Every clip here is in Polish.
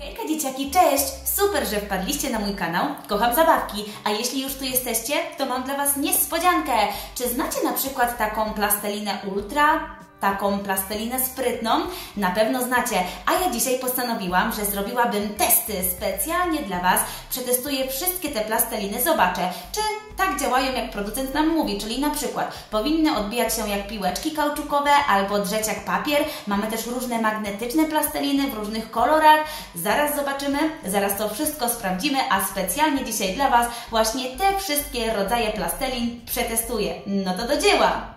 Hejka dzieciaki, cześć! Super, że wpadliście na mój kanał. Kocham zabawki, a jeśli już tu jesteście, to mam dla Was niespodziankę. Czy znacie na przykład taką plastelinę Ultra? Taką plastelinę sprytną? Na pewno znacie, a ja dzisiaj postanowiłam, że zrobiłabym testy specjalnie dla Was. Przetestuję wszystkie te plasteliny, zobaczę, czy tak działają jak producent nam mówi, czyli na przykład powinny odbijać się jak piłeczki kauczukowe albo drzeć jak papier. Mamy też różne magnetyczne plasteliny w różnych kolorach. Zaraz zobaczymy, zaraz to wszystko sprawdzimy, a specjalnie dzisiaj dla Was właśnie te wszystkie rodzaje plastelin przetestuję. No to do dzieła!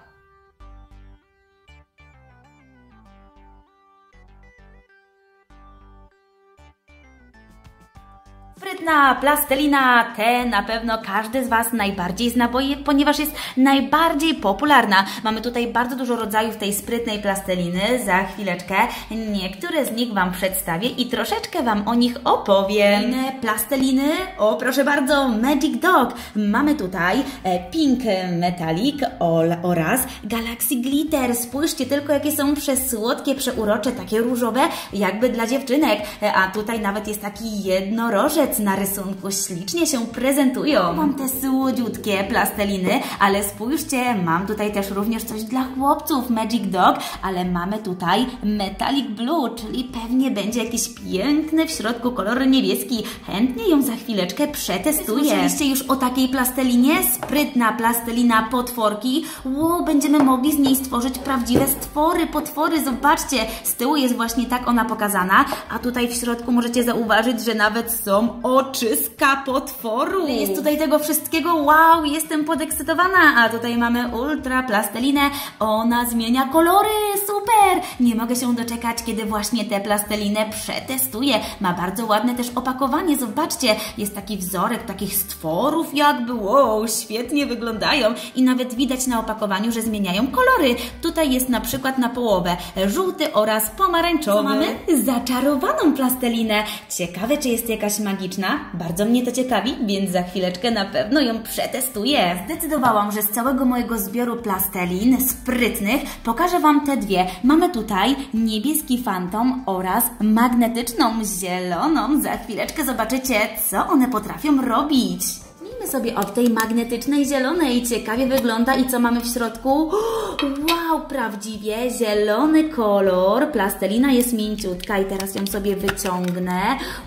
Sprytna plastelina, tę na pewno każdy z Was najbardziej zna, ponieważ jest najbardziej popularna. Mamy tutaj bardzo dużo rodzajów tej sprytnej plasteliny. Za chwileczkę niektóre z nich Wam przedstawię i troszeczkę Wam o nich opowiem. Inne plasteliny, o proszę bardzo, Magic Dog. Mamy tutaj Pink Metallic oraz Galaxy Glitter. Spójrzcie tylko, jakie są przesłodkie, przeurocze, takie różowe, jakby dla dziewczynek. A tutaj nawet jest taki jednorożec na rysunku, ślicznie się prezentują. Mam te słodziutkie plasteliny, ale spójrzcie, mam tutaj też również coś dla chłopców, Magic Dog, ale mamy tutaj Metallic Blue, czyli pewnie będzie jakiś piękny w środku kolor niebieski. Chętnie ją za chwileczkę przetestuję. Słyszeliście już o takiej plastelinie? Sprytna plastelina potworki. Wow, będziemy mogli z niej stworzyć prawdziwe stwory, potwory. Zobaczcie, z tyłu jest właśnie tak ona pokazana, a tutaj w środku możecie zauważyć, że nawet są oczyska potworu. Jest tutaj tego wszystkiego, wow, jestem podekscytowana. A tutaj mamy ultra plastelinę, ona zmienia kolory, super! Nie mogę się doczekać, kiedy właśnie tę plastelinę przetestuję. Ma bardzo ładne też opakowanie, zobaczcie, jest taki wzorek takich stworów jakby, wow, świetnie wyglądają i nawet widać na opakowaniu, że zmieniają kolory. Tutaj jest na przykład na połowę żółty oraz pomarańczowy. Co mamy? Zaczarowaną plastelinę. Ciekawe, czy jest jakaś magiczna. Bardzo mnie to ciekawi, więc za chwileczkę na pewno ją przetestuję. Zdecydowałam, że z całego mojego zbioru plastelin sprytnych pokażę Wam te dwie. Mamy tutaj niebieski fantom oraz magnetyczną zieloną. Za chwileczkę zobaczycie, co one potrafią robić. Sobie od tej magnetycznej zielonej. Ciekawie wygląda i co mamy w środku? Wow, prawdziwie zielony kolor. Plastelina jest mięciutka i teraz ją sobie wyciągnę.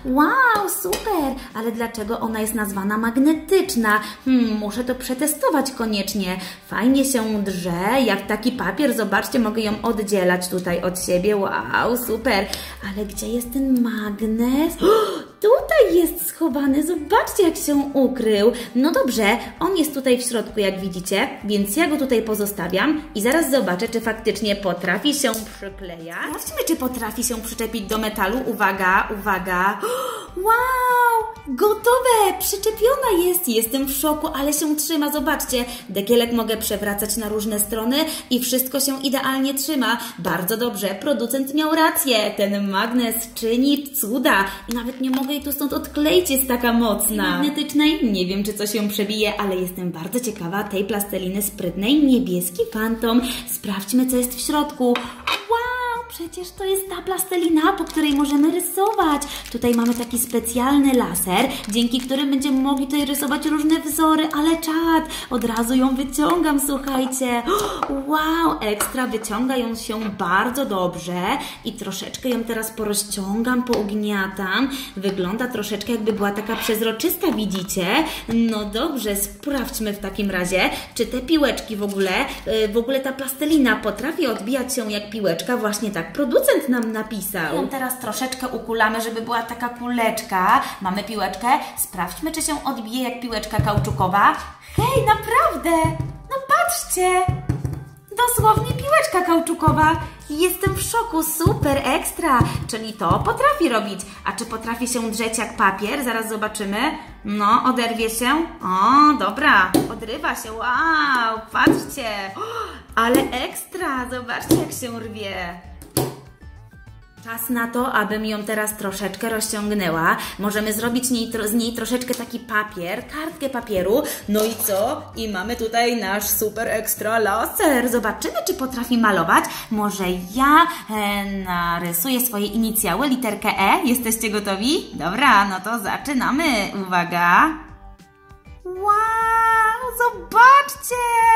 Wow, super! Ale dlaczego ona jest nazwana magnetyczna? Muszę to przetestować koniecznie. Fajnie się drze, jak taki papier. Zobaczcie, mogę ją oddzielać tutaj od siebie. Wow, super! Ale gdzie jest ten magnes? Tutaj jest schowany. Zobaczcie, jak się ukrył. No dobrze, on jest tutaj w środku, jak widzicie, więc ja go tutaj pozostawiam i zaraz zobaczę, czy faktycznie potrafi się przyklejać. Sprawdźmy, czy potrafi się przyczepić do metalu. Uwaga, uwaga. Wow, gotowe, przyczepiona jest. Jestem w szoku, ale się trzyma. Zobaczcie, dekielek mogę przewracać na różne strony i wszystko się idealnie trzyma. Bardzo dobrze, producent miał rację. Ten magnes czyni cuda i nawet nie mogę jej tu stąd odkleić, jest taka mocna. Magnetycznej, nie wiem, czy coś się przebije, ale jestem bardzo ciekawa tej plasteliny sprytnej. Niebieski fantom. Sprawdźmy, co jest w środku. Wow, przecież to jest ta plastelina, po której możemy rysować. Tutaj mamy taki specjalny laser, dzięki którym będziemy mogli tutaj rysować różne wzory, ale czad, od razu ją wyciągam, słuchajcie. Wow, ekstra, wyciąga ją się bardzo dobrze i troszeczkę ją teraz porozciągam, pougniatam. Wygląda troszeczkę, jakby była taka przezroczysta, widzicie? No dobrze, sprawdźmy w takim razie, czy te piłeczki w ogóle ta plastelina potrafi odbijać się jak piłeczka. Właśnie tak producent nam napisał. Ją teraz troszeczkę ukulamy, żeby była taka kuleczka. Mamy piłeczkę. Sprawdźmy, czy się odbije jak piłeczka kauczukowa. Hej, naprawdę! No patrzcie! Dosłownie piłeczka kauczukowa. Jestem w szoku, super, ekstra. Czyli to potrafi robić. A czy potrafi się drzeć jak papier? Zaraz zobaczymy. No, oderwie się. O, dobra, odrywa się. Wow, patrzcie. Ale ekstra, zobaczcie, jak się rwie. Czas na to, abym ją teraz troszeczkę rozciągnęła. Możemy zrobić z niej troszeczkę taki papier, kartkę papieru. No i co? I mamy tutaj nasz super ekstra laser. Zobaczymy, czy potrafi malować. Może ja narysuję swoje inicjały, literkę E. Jesteście gotowi? Dobra, no to zaczynamy. Uwaga. Wow, zobaczcie!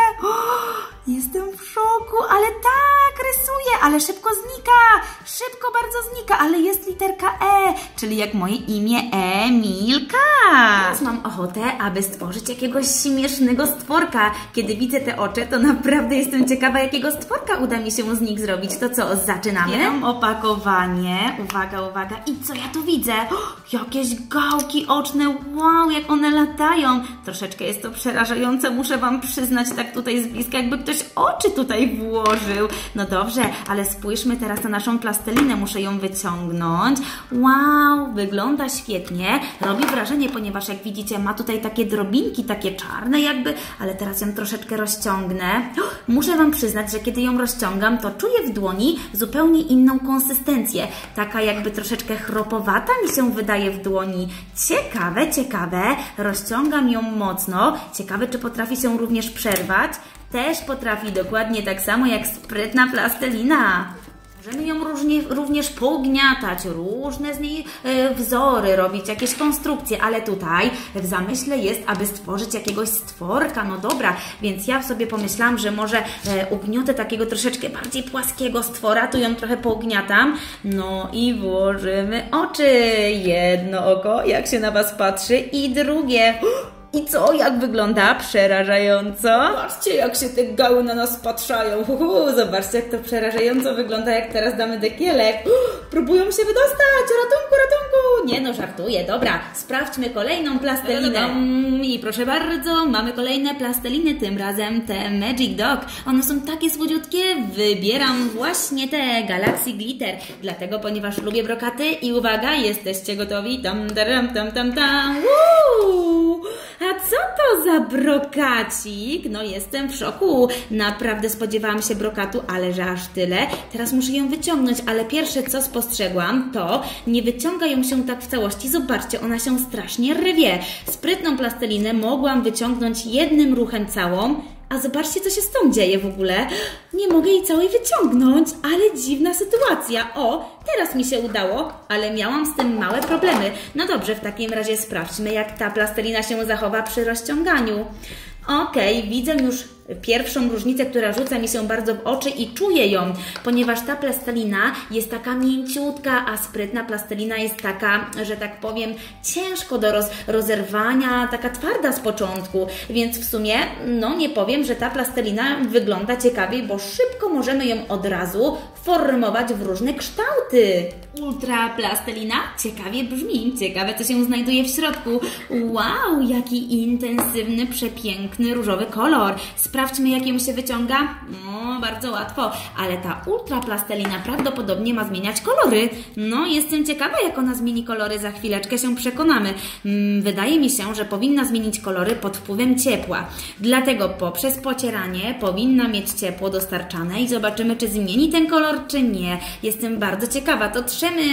Jestem w szoku, ale tak, rysuję, ale szybko znika, szybko bardzo znika, ale jest literka E, czyli jak moje imię Emilka. Teraz mam ochotę, aby stworzyć jakiegoś śmiesznego stworka. Kiedy widzę te oczy, to naprawdę jestem ciekawa, jakiego stworka uda mi się z nich zrobić. To co, zaczynamy? Bieram opakowanie, uwaga, uwaga, i co ja tu widzę? Jakieś gałki oczne, wow, jak one latają. Troszeczkę jest to przerażające, muszę Wam przyznać tak tutaj z bliska, jakby ktoś oczy tutaj włożył. No dobrze, ale spójrzmy teraz na naszą plastelinę, muszę ją wyciągnąć. Wow, wygląda świetnie, robi wrażenie, ponieważ jak widzicie ma tutaj takie drobinki, takie czarne jakby, ale teraz ją troszeczkę rozciągnę. Muszę Wam przyznać, że kiedy ją rozciągam, to czuję w dłoni zupełnie inną konsystencję, taka jakby troszeczkę chropowata mi się wydaje w dłoni. Ciekawe, ciekawe, rozciągam ją mocno, ciekawe czy potrafi się również przerwać. Też potrafi dokładnie tak samo jak sprytna plastelina. Możemy ją również pougniatać, różne z niej wzory robić, jakieś konstrukcje, ale tutaj w zamyśle jest, aby stworzyć jakiegoś stworka. No dobra, więc ja sobie pomyślałam, że może ugniotę takiego troszeczkę bardziej płaskiego stwora, tu ją trochę pougniatam. No i włożymy oczy. Jedno oko, jak się na Was patrzy, i drugie. I co? Jak wygląda? Przerażająco. Zobaczcie, jak się te gały na nas patrzają. Zobaczcie, jak to przerażająco wygląda, jak teraz damy dekielek. Próbują się wydostać. Ratunku, ratunku. Nie no, żartuję. Dobra, sprawdźmy kolejną plastelinę. I proszę bardzo, mamy kolejne plasteliny, tym razem te Magic Dog. One są takie słodziutkie. Wybieram właśnie te Galaxy Glitter. Dlatego, ponieważ lubię brokaty i uwaga, jesteście gotowi? Tam, tam, tam, tam, tam. A co to za brokacik? No jestem w szoku. Naprawdę spodziewałam się brokatu, ale że aż tyle. Teraz muszę ją wyciągnąć, ale pierwsze co spostrzegłam, to nie wyciąga ją się tak w całości. Zobaczcie, ona się strasznie rwie. Sprytną plastelinę mogłam wyciągnąć jednym ruchem całą, a zobaczcie, co się z tą dzieje w ogóle. Nie mogę jej całej wyciągnąć, ale dziwna sytuacja. O, teraz mi się udało, ale miałam z tym małe problemy. No dobrze, w takim razie sprawdźmy, jak ta plastelina się zachowa przy rozciąganiu. Okej, widzę już pierwszą różnicę, która rzuca mi się bardzo w oczy i czuję ją, ponieważ ta plastelina jest taka mięciutka, a sprytna plastelina jest taka, że tak powiem, ciężko do rozerwania, taka twarda z początku, więc w sumie, no nie powiem, że ta plastelina wygląda ciekawiej, bo szybko możemy ją od razu formować w różne kształty. Ultra plastelina ciekawie brzmi, ciekawe co się znajduje w środku. Wow, jaki intensywny, przepiękny, różowy kolor. Sprawdźmy, jak ją się wyciąga. No, bardzo łatwo, ale ta ultra plastelina prawdopodobnie ma zmieniać kolory. No, jestem ciekawa, jak ona zmieni kolory, za chwileczkę się przekonamy. Wydaje mi się, że powinna zmienić kolory pod wpływem ciepła. Dlatego poprzez pocieranie powinna mieć ciepło dostarczane i zobaczymy, czy zmieni ten kolor, czy nie. Jestem bardzo ciekawa. To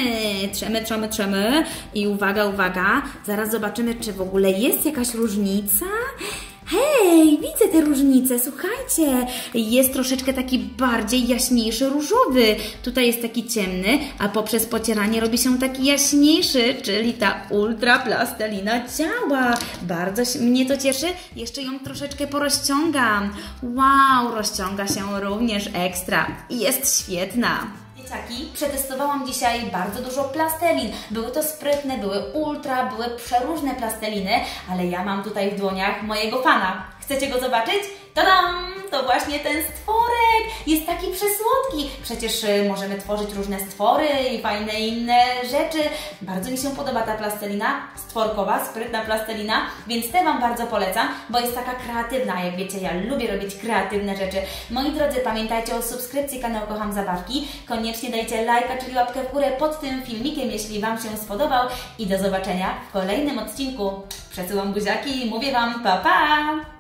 trzemy. I uwaga, uwaga. Zaraz zobaczymy, czy w ogóle jest jakaś różnica. Hej, widzę te różnice, słuchajcie, jest troszeczkę taki bardziej jaśniejszy różowy, tutaj jest taki ciemny, a poprzez pocieranie robi się taki jaśniejszy, czyli ta ultra plastelina działa. Bardzo mnie to cieszy, jeszcze ją troszeczkę porozciągam. Wow, rozciąga się również ekstra i jest świetna. Przetestowałam dzisiaj bardzo dużo plastelin. Były to sprytne, były ultra, były przeróżne plasteliny, ale ja mam tutaj w dłoniach mojego fana. Chcecie go zobaczyć? Tadam! To właśnie ten stworek! Jest taki przesłodki. Przecież możemy tworzyć różne stwory i fajne inne rzeczy. Bardzo mi się podoba ta plastelina, stworkowa, sprytna plastelina, więc tę Wam bardzo polecam, bo jest taka kreatywna. Jak wiecie, ja lubię robić kreatywne rzeczy. Moi drodzy, pamiętajcie o subskrypcji kanału Kocham Zabawki. Koniecznie dajcie lajka, czyli łapkę w górę pod tym filmikiem, jeśli Wam się spodobał. I do zobaczenia w kolejnym odcinku. Przesyłam buziaki i mówię Wam pa, pa!